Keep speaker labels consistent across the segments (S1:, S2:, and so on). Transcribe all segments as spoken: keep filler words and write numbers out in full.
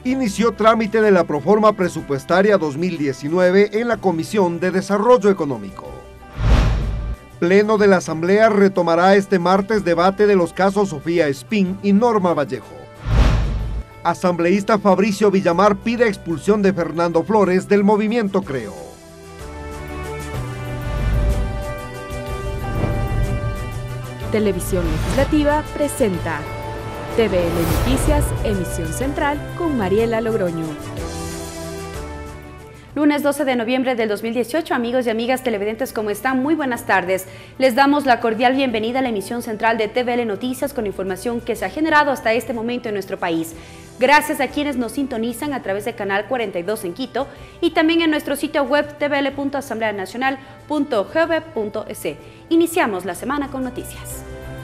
S1: inició trámite de la Proforma Presupuestaria dos mil diecinueve en la Comisión de Desarrollo Económico. Pleno de la Asamblea retomará este martes debate de los casos Sofía Espín y Norma Vallejo. Asambleísta Fabricio Villamar pide expulsión de Fernando Flores del movimiento Creo.
S2: Televisión Legislativa presenta T V L Noticias, emisión central con Mariela Logroño. Lunes doce de noviembre del dos mil dieciocho, amigos y amigas televidentes, ¿cómo están? Muy buenas tardes. Les damos la cordial bienvenida a la emisión central de T V L Noticias con información que se ha generado hasta este momento en nuestro país. Gracias a quienes nos sintonizan a través del canal cuarenta y dos en Quito y también en nuestro sitio web t v l punto asamblea nacional punto g v punto e s. Iniciamos la semana con noticias.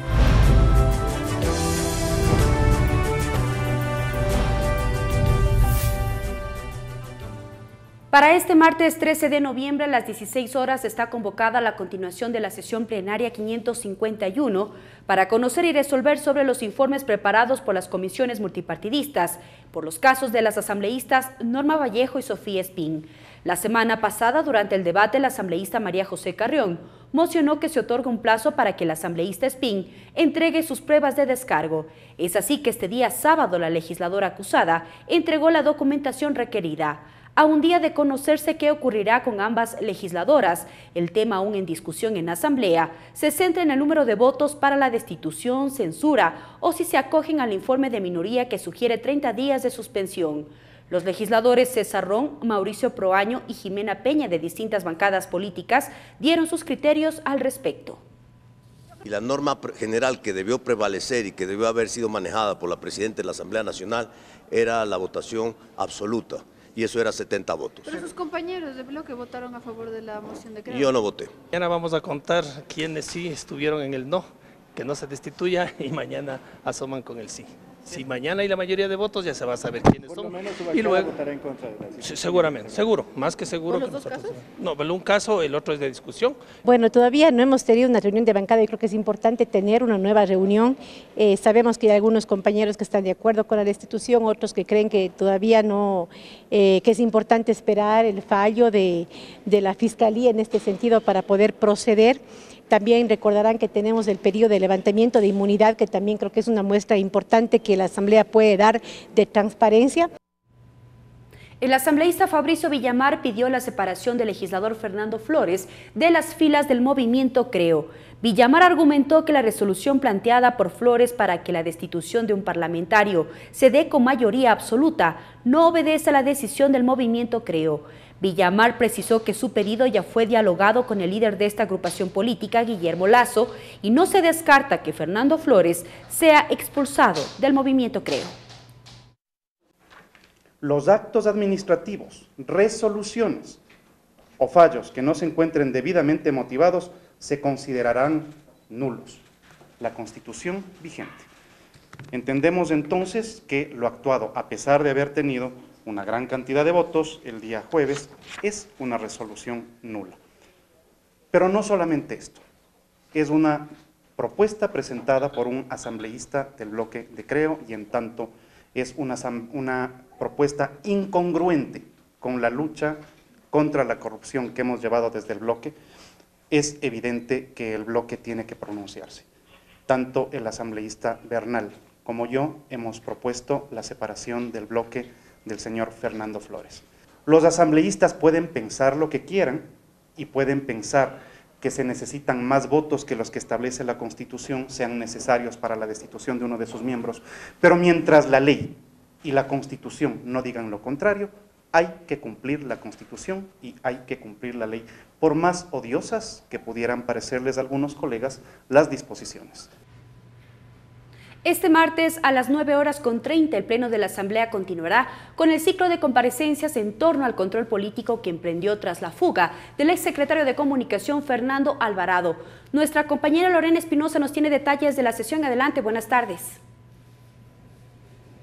S2: Para este martes trece de noviembre a las dieciséis horas está convocada la continuación de la sesión plenaria quinientos cincuenta y uno para conocer y resolver sobre los informes preparados por las comisiones multipartidistas por los casos de las asambleístas Norma Vallejo y Sofía Espín. La semana pasada, durante el debate, la asambleísta María José Carrión mocionó que se otorgue un plazo para que la asambleísta Espín entregue sus pruebas de descargo. Es así que este día sábado la legisladora acusada entregó la documentación requerida. A un día de conocerse qué ocurrirá con ambas legisladoras, el tema aún en discusión en la Asamblea se centra en el número de votos para la destitución, censura o si se acogen al informe de minoría que sugiere treinta días de suspensión. Los legisladores César Ron, Mauricio Proaño y Jimena Peña de distintas bancadas políticas dieron sus criterios al respecto.
S3: Y la norma general que debió prevalecer y que debió haber sido manejada por la Presidenta de la Asamblea Nacional era la votación absoluta. Y eso era setenta votos.
S4: Pero sus compañeros de bloque votaron a favor de la moción de Creo.
S3: Yo no voté.
S5: Mañana vamos a contar quiénes sí estuvieron en el no, que no se destituya, y mañana asoman con el sí. Si mañana hay la mayoría de votos, ya se va a saber quiénes
S6: Por
S5: son.
S6: Lo menos su
S5: y luego
S6: votará en contra de la decisión.
S5: Seguramente, seguro, más que seguro.
S4: ¿Por
S5: que
S4: los dos
S5: nosotros.
S4: casos?
S5: No, pero un caso, el otro es de discusión.
S7: Bueno, todavía no hemos tenido una reunión de bancada y creo que es importante tener una nueva reunión. Eh, sabemos que hay algunos compañeros que están de acuerdo con la destitución, otros que creen que todavía no, eh, que es importante esperar el fallo de, de la Fiscalía en este sentido para poder proceder. También recordarán que tenemos el periodo de levantamiento de inmunidad, que también creo que es una muestra importante que la Asamblea puede dar de transparencia.
S2: El asambleísta Fabricio Villamar pidió la separación del legislador Fernando Flores de las filas del movimiento Creo. Villamar argumentó que la resolución planteada por Flores para que la destitución de un parlamentario se dé con mayoría absoluta no obedece a la decisión del movimiento Creo. Villamar precisó que su pedido ya fue dialogado con el líder de esta agrupación política, Guillermo Lasso, y no se descarta que Fernando Flores sea expulsado del movimiento Creo.
S6: Los actos administrativos, resoluciones o fallos que no se encuentren debidamente motivados se considerarán nulos. La Constitución vigente. Entendemos entonces que lo actuado, a pesar de haber tenido una gran cantidad de votos el día jueves, es una resolución nula. Pero no solamente esto, es una propuesta presentada por un asambleísta del bloque de Creo y en tanto es una, una propuesta incongruente con la lucha contra la corrupción que hemos llevado desde el bloque. Es evidente que el bloque tiene que pronunciarse. Tanto el asambleísta Bernal como yo hemos propuesto la separación del bloque del señor Fernando Flores. Los asambleístas pueden pensar lo que quieran y pueden pensar que se necesitan más votos que los que establece la Constitución sean necesarios para la destitución de uno de sus miembros, pero mientras la ley y la Constitución no digan lo contrario, hay que cumplir la Constitución y hay que cumplir la ley, por más odiosas que pudieran parecerles a algunos colegas las disposiciones.
S2: Este martes a las nueve horas con treinta el Pleno de la Asamblea continuará con el ciclo de comparecencias en torno al control político que emprendió tras la fuga del exsecretario de Comunicación Fernando Alvarado. Nuestra compañera Lorena Espinosa nos tiene detalles de la sesión. Adelante, buenas tardes.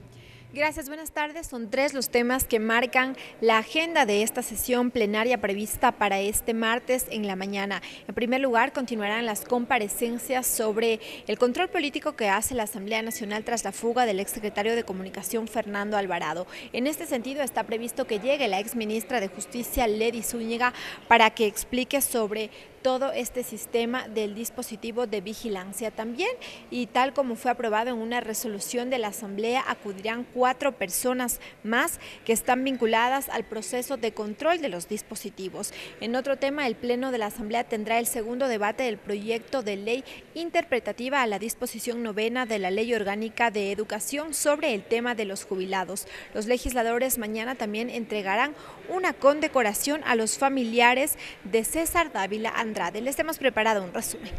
S8: Gracias, buenas tardes. Son tres los temas que marcan la agenda de esta sesión plenaria prevista para este martes en la mañana. En primer lugar, continuarán las comparecencias sobre el control político que hace la Asamblea Nacional tras la fuga del exsecretario de Comunicación Fernando Alvarado. En este sentido, está previsto que llegue la exministra de Justicia, Ledy Zúñiga, para que explique sobre todo este sistema del dispositivo de vigilancia también, y tal como fue aprobado en una resolución de la Asamblea, acudirán cuatro personas más que están vinculadas al proceso de control de los dispositivos. En otro tema, el Pleno de la Asamblea tendrá el segundo debate del proyecto de ley interpretativa a la disposición novena de la Ley Orgánica de Educación sobre el tema de los jubilados. Los legisladores mañana también entregarán una condecoración a los familiares de César Dávila Andrade. Les hemos preparado un resumen.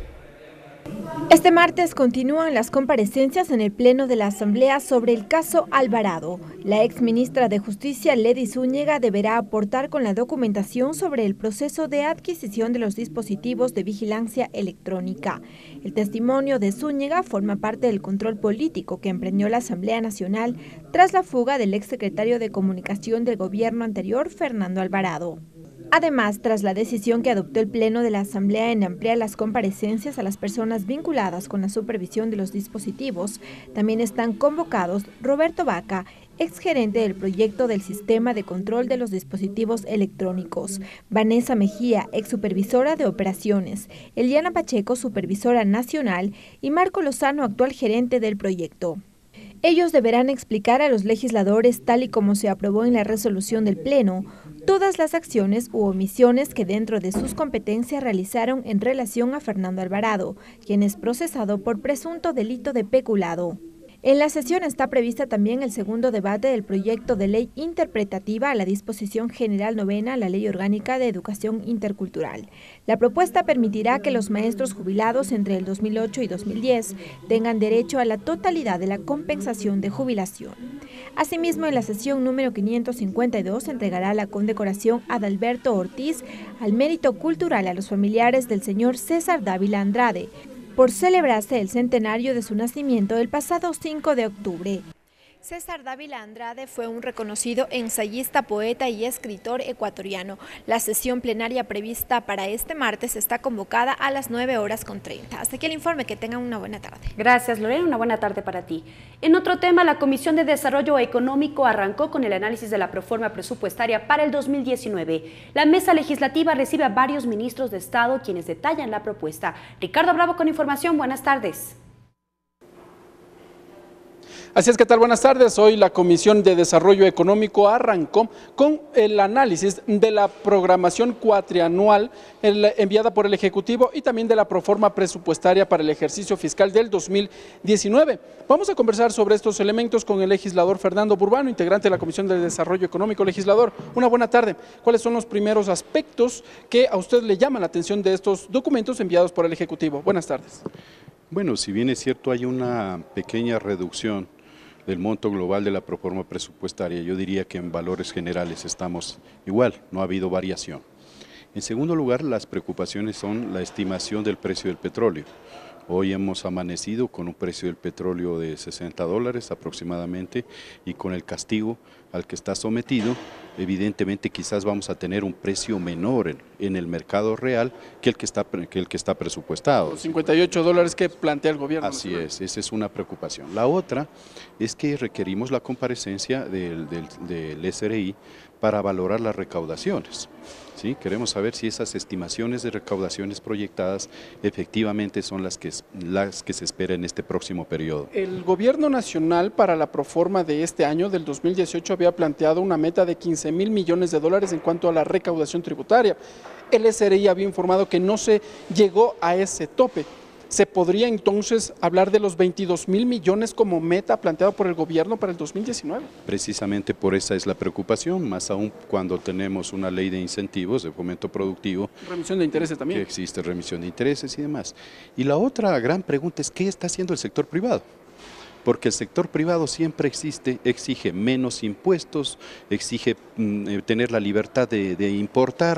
S8: Este martes continúan las comparecencias en el Pleno de la Asamblea sobre el caso Alvarado. La exministra de Justicia, Ledy Zúñiga, deberá aportar con la documentación sobre el proceso de adquisición de los dispositivos de vigilancia electrónica. El testimonio de Zúñiga forma parte del control político que emprendió la Asamblea Nacional tras la fuga del exsecretario de Comunicación del gobierno anterior, Fernando Alvarado. Además, tras la decisión que adoptó el Pleno de la Asamblea en ampliar las comparecencias a las personas vinculadas con la supervisión de los dispositivos, también están convocados Roberto Vaca, exgerente del proyecto del Sistema de Control de los Dispositivos Electrónicos, Vanessa Mejía, exsupervisora de operaciones, Eliana Pacheco, supervisora nacional, y Marco Lozano, actual gerente del proyecto. Ellos deberán explicar a los legisladores, tal y como se aprobó en la resolución del Pleno, todas las acciones u omisiones que dentro de sus competencias realizaron en relación a Fernando Alvarado, quien es procesado por presunto delito de peculado. En la sesión está prevista también el segundo debate del proyecto de ley interpretativa a la disposición general novena a la Ley Orgánica de Educación Intercultural. La propuesta permitirá que los maestros jubilados entre el dos mil ocho y dos mil diez tengan derecho a la totalidad de la compensación de jubilación. Asimismo, en la sesión número quinientos cincuenta y dos se entregará la condecoración a Adalberto Ortiz al mérito cultural a los familiares del señor César Dávila Andrade, por celebrarse el centenario de su nacimiento el pasado cinco de octubre. César Dávila Andrade fue un reconocido ensayista, poeta y escritor ecuatoriano. La sesión plenaria prevista para este martes está convocada a las nueve horas con treinta. Hasta aquí el informe, que tengan una buena tarde.
S2: Gracias, Lorena, una buena tarde para ti. En otro tema, la Comisión de Desarrollo Económico arrancó con el análisis de la proforma presupuestaria para el dos mil diecinueve. La mesa legislativa recibe a varios ministros de Estado quienes detallan la propuesta. Ricardo Bravo con información, buenas tardes.
S9: Así es, ¿qué tal? Buenas tardes. Hoy la Comisión de Desarrollo Económico arrancó con el análisis de la programación cuatrianual enviada por el Ejecutivo y también de la proforma presupuestaria para el ejercicio fiscal del dos mil diecinueve. Vamos a conversar sobre estos elementos con el legislador Fernando Burbano, integrante de la Comisión de Desarrollo Económico. Legislador, una buena tarde. ¿Cuáles son los primeros aspectos que a usted le llaman la atención de estos documentos enviados por el Ejecutivo? Buenas tardes.
S10: Bueno, si bien es cierto, hay una pequeña reducción del monto global de la proforma presupuestaria, yo diría que en valores generales estamos igual, no ha habido variación. En segundo lugar, las preocupaciones son la estimación del precio del petróleo. Hoy hemos amanecido con un precio del petróleo de sesenta dólares aproximadamente, y con el castigo al que está sometido, evidentemente quizás vamos a tener un precio menor en, en el mercado real que el que está, que el que está presupuestado.
S9: Los cincuenta y ocho dólares que plantea el gobierno.
S10: Así es, esa es una preocupación. La otra es que requerimos la comparecencia del, del, del S R I para valorar las recaudaciones. ¿Sí? Queremos saber si esas estimaciones de recaudaciones proyectadas efectivamente son las que, las que se espera en este próximo periodo.
S9: El gobierno nacional para la proforma de este año, del dos mil dieciocho, había planteado una meta de quince mil millones de dólares en cuanto a la recaudación tributaria. El S R I había informado que no se llegó a ese tope. ¿Se podría entonces hablar de los veintidós mil millones como meta planteado por el gobierno para el dos mil diecinueve?
S10: Precisamente por esa es la preocupación, más aún cuando tenemos una ley de incentivos, de fomento productivo.
S9: Remisión de intereses también.
S10: Que existe remisión de intereses y demás. Y la otra gran pregunta es, ¿qué está haciendo el sector privado? Porque el sector privado siempre existe, exige menos impuestos, exige mm, tener la libertad de, de importar,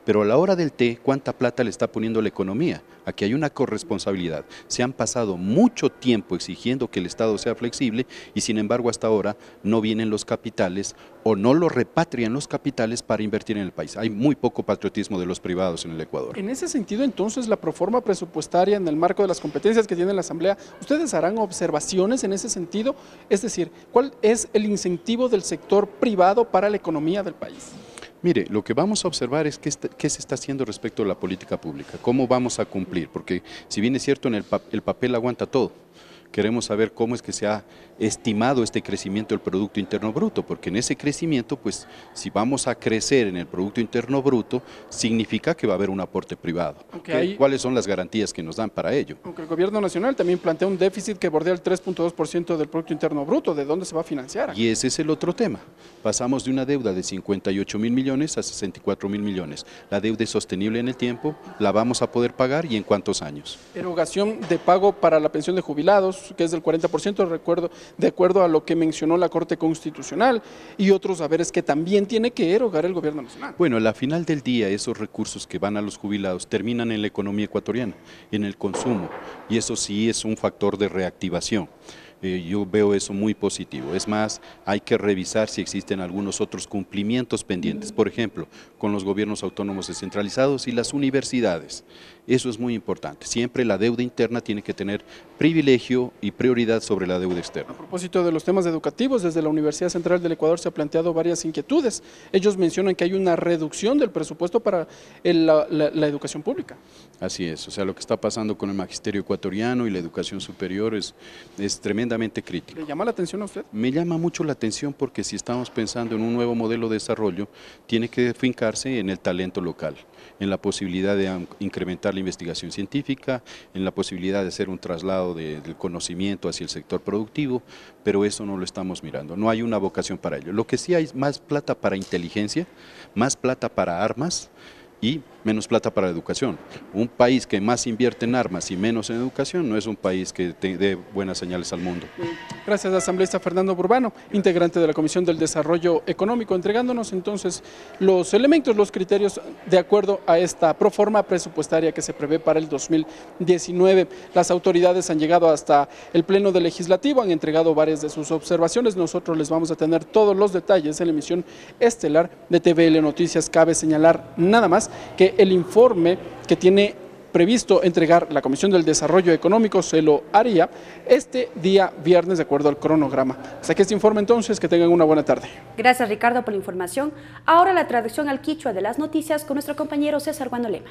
S10: pero a la hora del té, ¿cuánta plata le está poniendo la economía? Aquí hay una corresponsabilidad. Se han pasado mucho tiempo exigiendo que el Estado sea flexible y sin embargo hasta ahora no vienen los capitales o no lo repatrian los capitales para invertir en el país. Hay muy poco patriotismo de los privados en el Ecuador.
S9: En ese sentido, entonces, la proforma presupuestaria en el marco de las competencias que tiene la Asamblea, ¿ustedes harán observaciones en ese sentido? Es decir, ¿cuál es el incentivo del sector privado para la economía del país?
S10: Mire, lo que vamos a observar es qué, está, qué se está haciendo respecto a la política pública, cómo vamos a cumplir, porque si bien es cierto, en el, pa el papel aguanta todo. Queremos saber cómo es que se ha estimado este crecimiento del Producto Interno Bruto, porque en ese crecimiento, pues, si vamos a crecer en el Producto Interno Bruto, significa que va a haber un aporte privado. Okay. ¿Cuáles son las garantías que nos dan para ello?
S9: Aunque el Gobierno Nacional también plantea un déficit que bordea el tres punto dos por ciento del Producto Interno Bruto, ¿de dónde se va a financiar?
S10: Y ese es el otro tema. Pasamos de una deuda de cincuenta y ocho mil millones a sesenta y cuatro mil millones. La deuda es sostenible en el tiempo, la vamos a poder pagar y en cuántos años.
S9: Erogación de pago para la pensión de jubilados, que es del cuarenta por ciento, recuerdo, de acuerdo a lo que mencionó la Corte Constitucional, y otros saberes que también tiene que erogar el Gobierno Nacional.
S10: Bueno, a la final del día, esos recursos que van a los jubilados terminan en la economía ecuatoriana, en el consumo, y eso sí es un factor de reactivación. Eh, yo veo eso muy positivo. Es más, hay que revisar si existen algunos otros cumplimientos pendientes, por ejemplo, con los gobiernos autónomos descentralizados y las universidades. Eso es muy importante. Siempre la deuda interna tiene que tener privilegio y prioridad sobre la deuda externa.
S9: A propósito de los temas educativos, desde la Universidad Central del Ecuador se ha planteado varias inquietudes. Ellos mencionan que hay una reducción del presupuesto para el, la, la, la educación pública.
S10: Así es, o sea, lo que está pasando con el magisterio ecuatoriano y la educación superior es, es tremendamente crítico.
S9: ¿Le llama la atención a usted?
S10: Me llama mucho la atención porque si estamos pensando en un nuevo modelo de desarrollo, tiene que fincarse en el talento local, en la posibilidad de incrementar la investigación científica, en la posibilidad de hacer un traslado de, del conocimiento hacia el sector productivo, pero eso no lo estamos mirando, no hay una vocación para ello. Lo que sí hay es más plata para inteligencia, más plata para armas y menos plata para educación. Un país que más invierte en armas y menos en educación no es un país que dé buenas señales al mundo.
S9: Gracias, asambleísta Fernando Burbano, integrante de la Comisión del Desarrollo Económico, entregándonos entonces los elementos, los criterios de acuerdo a esta proforma presupuestaria que se prevé para el dos mil diecinueve. Las autoridades han llegado hasta el Pleno del Legislativo, han entregado varias de sus observaciones. Nosotros les vamos a tener todos los detalles en la emisión estelar de T V L Noticias. Cabe señalar nada más que el informe que tiene previsto entregar la Comisión del Desarrollo Económico se lo haría este día viernes de acuerdo al cronograma. Hasta aquí este informe entonces, que tengan una buena tarde.
S2: Gracias, Ricardo, por la información. Ahora la traducción al quichua de las noticias con nuestro compañero César Guandolema.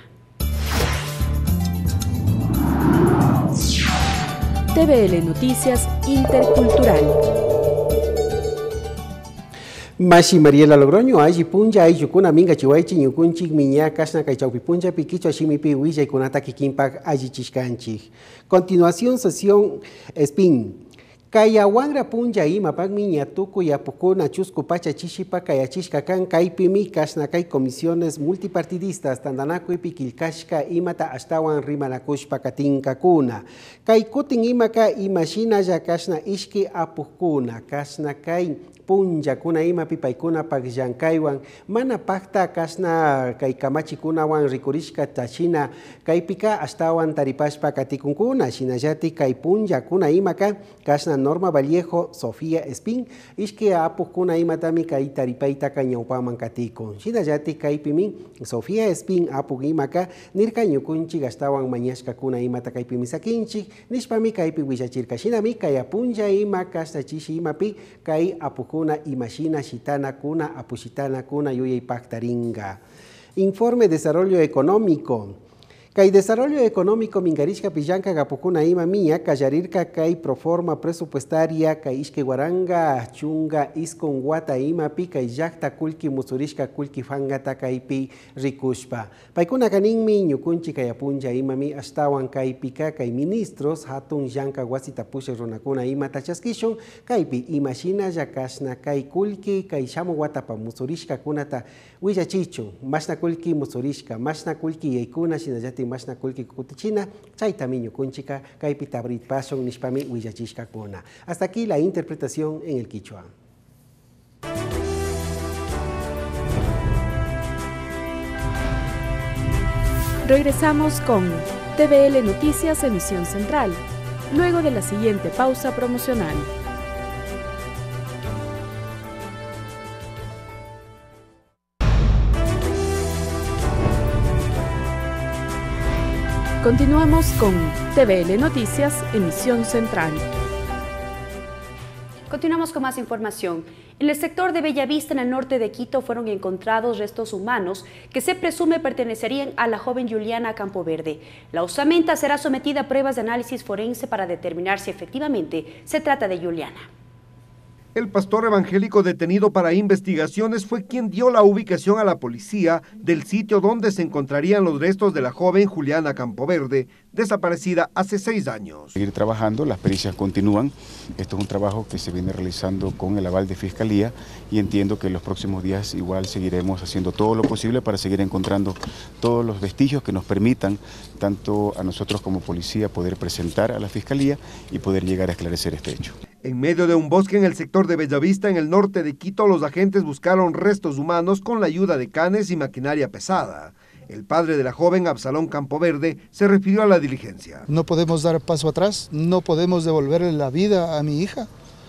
S11: T V L Noticias Intercultural.
S12: Mashi Mariela Logroño, Aji Punja, Aji Kuna Minga Chihuaychi, Yukunchik, Miña, Kasna, Kaichaupi Punja, Piquicho, Shimipi, Huilla y Kunata Kikimpak, Aji Chishkanchi. Continuación, sesión Spin. Kaya wangra punja ima pag miña tuku ya pukuna chusku pacha chishipa kaya chishkakan kay pimi kasna kay comisiones multipartidistas tandanaku y pikilkashka imata ashtawan rimanakushpa katinkakuna. Kay kutin imaka imashina ya kasna ishki apukuna kasna kay punja kuna ima pipaykuna pagllankaywan mana pakta kasna kay kamachicunawan rikurishka tachina kaypika ashtawan taripashpa katikunkuna shinallati kay punja kuna imaka kasna Norma Vallejo, Sofía Espín, ishki apukuna imatami kay taripayta kañawpaman katikun. Shinallati kay pimin Sofía Espín apuk imaka nirka ñukunchik ashtawan mañashkakuna imata kaypi misakinchik nishpami kaypi willachirka shinami kay apunja ima kashta chishi imapi kay apukuna imashina shitana kuna apushitana kuna yuyay paktaringa. Informe Desarrollo Económico. Kay desarrollo económico mingarishka pillanka gapukuna ima miña kallarirka kay proforma presupuestaria kay ishke guaranga chunga iskon wata ima pi kay llakta kulki musurishka kulki fangata kaypi rikushpa. Paykuna kaninmi ñukunchi kay apunja imami ashtawan kaypika kay ministros hatun llanka wasita pushe runakuna ima tachaskishun kaypi imashina yakashna kay kulki kay shamu watapa musurishka kunata willachichun mashna kulki musurishka mashna kulki yaykuna shinallati mashna kulki kutichina chaytami ñukunchika kaypi tabrit pason nishpami willachishka kuna. Hasta aquí la interpretación en el quichua.
S11: Regresamos con T V L Noticias Emisión Central, luego de la siguiente pausa promocional. Continuamos con T V L Noticias Emisión Central.
S2: Continuamos con más información. En el sector de Bellavista, en el norte de Quito, fueron encontrados restos humanos que se presume pertenecerían a la joven Juliana Campoverde. La osamenta será sometida a pruebas de análisis forense para determinar si efectivamente se trata de Juliana.
S1: El pastor evangélico detenido para investigaciones fue quien dio la ubicación a la policía del sitio donde se encontrarían los restos de la joven Juliana Campoverde, desaparecida hace seis años.
S13: Seguir trabajando, las pericias continúan. Esto es un trabajo que se viene realizando con el aval de Fiscalía y entiendo que en los próximos días igual seguiremos haciendo todo lo posible para seguir encontrando todos los vestigios que nos permitan, tanto a nosotros como policía, poder presentar a la Fiscalía y poder llegar a esclarecer este hecho.
S1: En medio de un bosque en el sector de Bellavista, en el norte de Quito, los agentes buscaron restos humanos con la ayuda de canes y maquinaria pesada. El padre de la joven, Absalón Campoverde, se refirió a la diligencia.
S14: No podemos dar paso atrás, no podemos devolverle la vida a mi hija.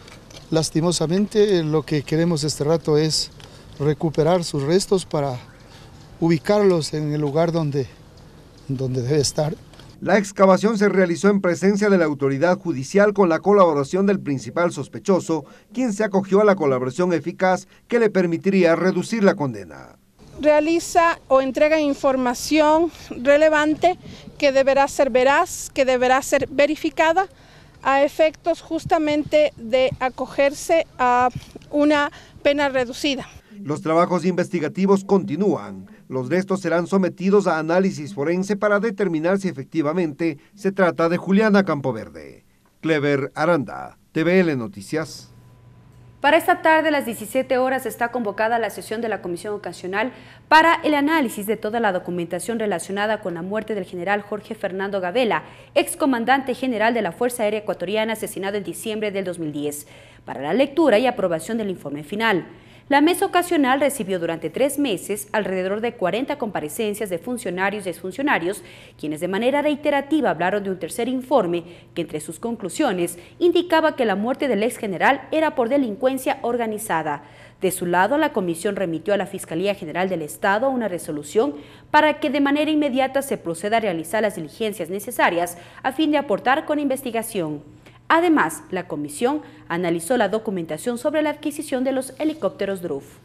S14: Lastimosamente, lo que queremos este rato es recuperar sus restos para ubicarlos en el lugar donde, donde debe estar.
S1: La excavación se realizó en presencia de la autoridad judicial con la colaboración del principal sospechoso, quien se acogió a la colaboración eficaz que le permitiría reducir la condena.
S15: Realiza o entrega información relevante que deberá ser veraz, que deberá ser verificada a efectos justamente de acogerse a una pena reducida.
S1: Los trabajos investigativos continúan. Los restos serán sometidos a análisis forense para determinar si efectivamente se trata de Juliana Campoverde. Clever Aranda, T V L Noticias.
S2: Para esta tarde, a las diecisiete horas, está convocada la sesión de la Comisión Ocasional para el análisis de toda la documentación relacionada con la muerte del general Jorge Fernando Gavela, excomandante general de la Fuerza Aérea Ecuatoriana, asesinado en diciembre del dos mil diez, para la lectura y aprobación del informe final. La mesa ocasional recibió durante tres meses alrededor de cuarenta comparecencias de funcionarios y exfuncionarios, quienes de manera reiterativa hablaron de un tercer informe que entre sus conclusiones indicaba que la muerte del ex general era por delincuencia organizada. De su lado, la comisión remitió a la Fiscalía General del Estado una resolución para que de manera inmediata se proceda a realizar las diligencias necesarias a fin de aportar con investigación. Además, la comisión analizó la documentación sobre la adquisición de los helicópteros D R U F.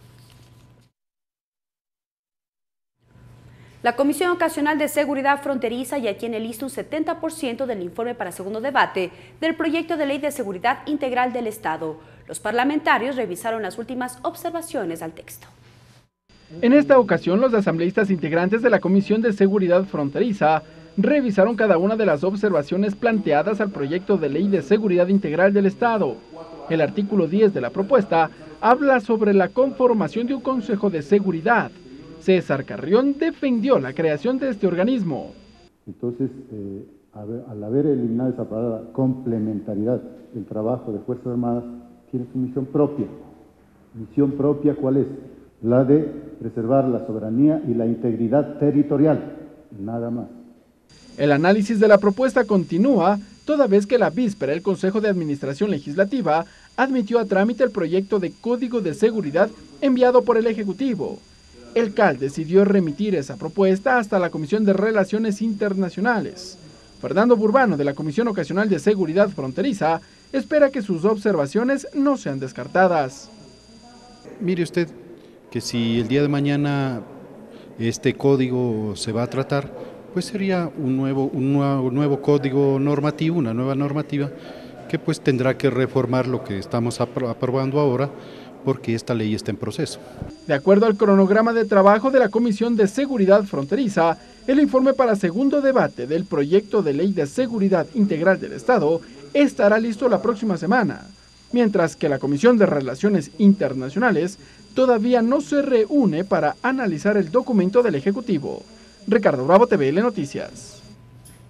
S2: La Comisión Ocasional de Seguridad Fronteriza ya tiene listo un setenta por ciento del informe para segundo debate del proyecto de ley de seguridad integral del Estado. Los parlamentarios revisaron las últimas observaciones al texto.
S9: En esta ocasión, los asambleístas integrantes de la Comisión de Seguridad Fronteriza revisaron cada una de las observaciones planteadas al proyecto de ley de seguridad integral del Estado. El artículo diez de la propuesta habla sobre la conformación de un Consejo de Seguridad. César Carrión defendió la creación de este organismo.
S16: Entonces, eh, al haber eliminado esa palabra complementariedad, el trabajo de Fuerzas Armadas tiene su misión propia. ¿Misión propia cuál es? La de preservar la soberanía y la integridad territorial, nada más.
S9: El análisis de la propuesta continúa, toda vez que la víspera el Consejo de Administración Legislativa admitió a trámite el proyecto de Código de Seguridad enviado por el Ejecutivo. El C A L decidió remitir esa propuesta hasta la Comisión de Relaciones Internacionales. Fernando Burbano, de la Comisión Ocasional de Seguridad Fronteriza, espera que sus observaciones no sean descartadas.
S10: Mire usted que si el día de mañana este código se va a tratar, pues sería un nuevo, un nuevo, un nuevo código normativo, una nueva normativa, que pues tendrá que reformar lo que estamos apro- aprobando ahora, porque esta ley está en proceso.
S9: De acuerdo al cronograma de trabajo de la Comisión de Seguridad Fronteriza, el informe para segundo debate del proyecto de ley de seguridad integral del Estado estará listo la próxima semana, mientras que la Comisión de Relaciones Internacionales todavía no se reúne para analizar el documento del Ejecutivo. Ricardo Bravo, T V L Noticias.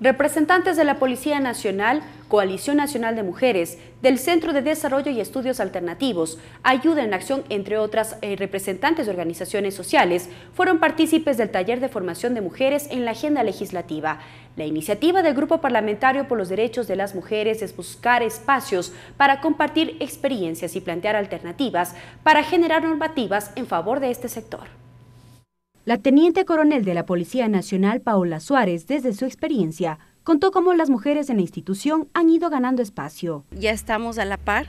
S2: Representantes de la Policía Nacional, Coalición Nacional de Mujeres, del Centro de Desarrollo y Estudios Alternativos, Ayuda en Acción, entre otras eh, representantes de organizaciones sociales, fueron partícipes del taller de formación de mujeres en la agenda legislativa. La iniciativa del Grupo Parlamentario por los Derechos de las Mujeres es buscar espacios para compartir experiencias y plantear alternativas para generar normativas en favor de este sector. La teniente coronel de la Policía Nacional, Paola Suárez, desde su experiencia, contó cómo las mujeres en la institución han ido ganando espacio.
S17: Ya estamos a la par.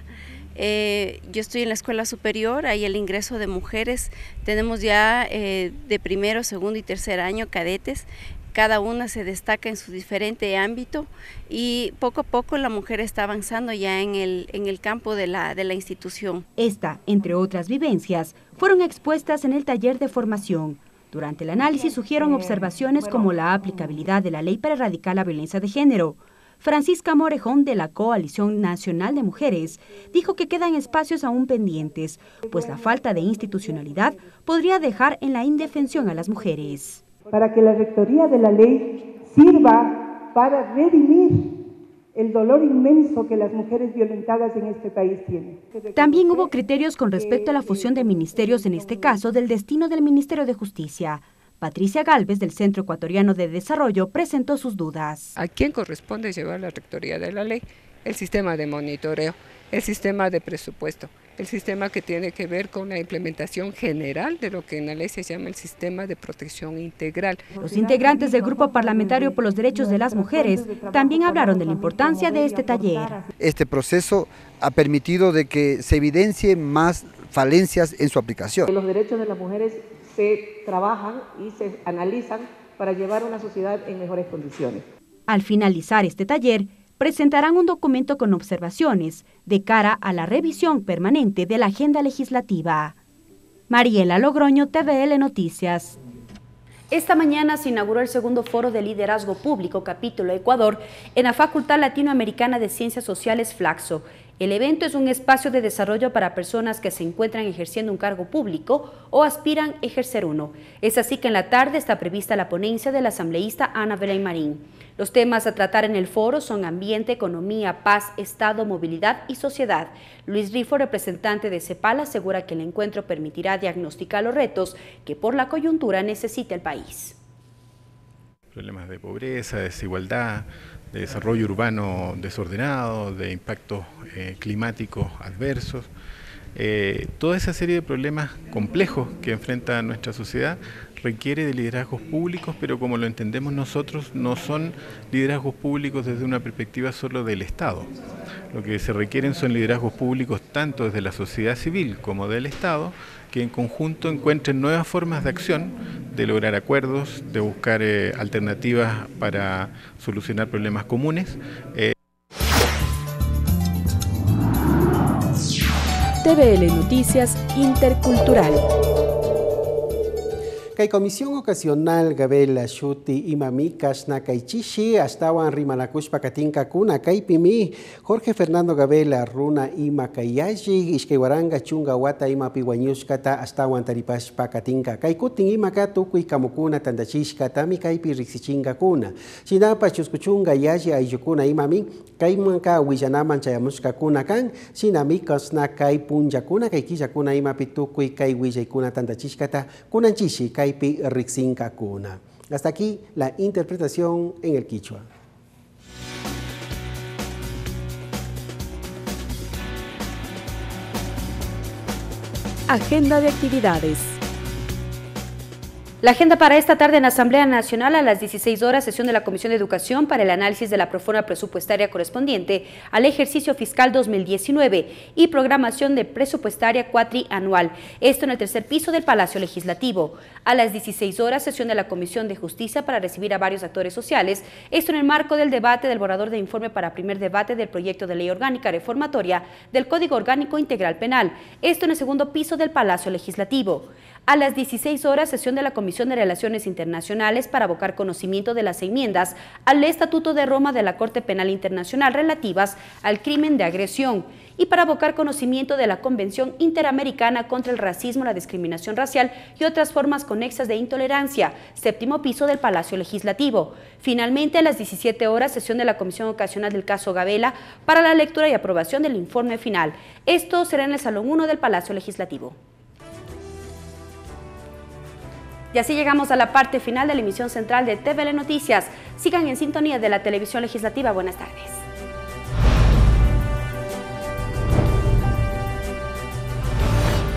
S17: Eh, yo estoy en la escuela superior, hay el ingreso de mujeres. Tenemos ya eh, de primero, segundo y tercer año cadetes. Cada una se destaca en su diferente ámbito y poco a poco la mujer está avanzando ya en el, en el campo de la, de la institución.
S2: Esta, entre otras vivencias, fueron expuestas en el taller de formación. Durante el análisis surgieron observaciones como la aplicabilidad de la ley para erradicar la violencia de género. Francisca Morejón, de la Coalición Nacional de Mujeres, dijo que quedan espacios aún pendientes, pues la falta de institucionalidad podría dejar en la indefensión a las mujeres.
S18: Para que la rectoría de la ley sirva para redimir el dolor inmenso que las mujeres violentadas en este país tienen.
S2: También hubo criterios con respecto a la fusión de ministerios, en este caso del destino del Ministerio de Justicia. Patricia Galvez, del Centro Ecuatoriano de Desarrollo, presentó sus dudas.
S19: ¿A quién corresponde llevar la rectoría de la ley? El sistema de monitoreo, el sistema de presupuesto, el sistema que tiene que ver con la implementación general de lo que en la ley se llama el sistema de protección integral.
S2: Los integrantes del Grupo Parlamentario por los Derechos de las Mujeres también hablaron de la importancia de este taller.
S20: Este proceso ha permitido de que se evidencien más falencias en su aplicación.
S18: Los derechos de las mujeres se trabajan y se analizan para llevar una sociedad en mejores condiciones.
S2: Al finalizar este taller, presentarán un documento con observaciones de cara a la revisión permanente de la agenda legislativa. Mariela Logroño, T V L Noticias. Esta mañana se inauguró el segundo foro de liderazgo público capítulo Ecuador en la Facultad Latinoamericana de Ciencias Sociales Flaxo. El evento es un espacio de desarrollo para personas que se encuentran ejerciendo un cargo público o aspiran a ejercer uno. Es así que en la tarde está prevista la ponencia de la asambleísta Ana Belén Marín. Los temas a tratar en el foro son ambiente, economía, paz, Estado, movilidad y sociedad. Luis Rifo, representante de CEPAL, asegura que el encuentro permitirá diagnosticar los retos que por la coyuntura necesita el país.
S21: Problemas de pobreza, desigualdad, de desarrollo urbano desordenado, de impactos eh, climáticos adversos, eh, toda esa serie de problemas complejos que enfrenta nuestra sociedad requiere de liderazgos públicos, pero como lo entendemos nosotros, no son liderazgos públicos desde una perspectiva solo del Estado. Lo que se requieren son liderazgos públicos tanto desde la sociedad civil como del Estado, que en conjunto encuentren nuevas formas de acción, de lograr acuerdos, de buscar eh, alternativas para solucionar problemas comunes. Eh.
S11: T V L Noticias Intercultural.
S12: Kay Comisión Ocasional Gabela Shuti Imami Kashna Kaichishi Astawan Rimanakushpa Katinka Kuna Kaipimi Jorge Fernando Gabela Runa Ima Kayashi Ishkewaranga Chunga Wata Ima Piwanyushkata Astawan Taripashpa Katinka Kaikutin Ima Katukui Kamukuna Tandachishkata Mi Kaipi Rixichinga Kuna Sinapa Chuskuchunga Yashi Ayukuna Imami Kaimanka Wishanaman Chayamushka Kuna Kan Sinami Kasna Kai Punja Kuna Kaikisha Kuna Ima Pitukui Kai Wishaikuna Tandachishkata Kunanchishi Kaipi Rixinka Kuna. Hasta aquí la interpretación en el quichua.
S11: Agenda de actividades.
S2: La agenda para esta tarde en Asamblea Nacional a las dieciséis horas, sesión de la Comisión de Educación para el análisis de la proforma presupuestaria correspondiente al ejercicio fiscal dos mil diecinueve y programación de presupuestaria cuatrianual. Esto en el tercer piso del Palacio Legislativo. A las dieciséis horas, sesión de la Comisión de Justicia para recibir a varios actores sociales. Esto en el marco del debate del borrador de informe para primer debate del proyecto de ley orgánica reformatoria del Código Orgánico Integral Penal. Esto en el segundo piso del Palacio Legislativo. A las dieciséis horas, sesión de la Comisión de Relaciones Internacionales para abocar conocimiento de las enmiendas al Estatuto de Roma de la Corte Penal Internacional relativas al crimen de agresión. y para abocar conocimiento de la Convención Interamericana contra el Racismo, la Discriminación Racial y otras formas conexas de intolerancia, séptimo piso del Palacio Legislativo. Finalmente, a las diecisiete horas, sesión de la Comisión Ocasional del caso Gabela para la lectura y aprobación del informe final. Esto será en el Salón uno del Palacio Legislativo. Y así llegamos a la parte final de la emisión central de T V L Noticias. Sigan en sintonía de la televisión legislativa. Buenas tardes.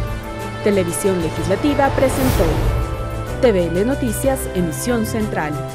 S11: Televisión Legislativa presentó T V L Noticias, emisión central.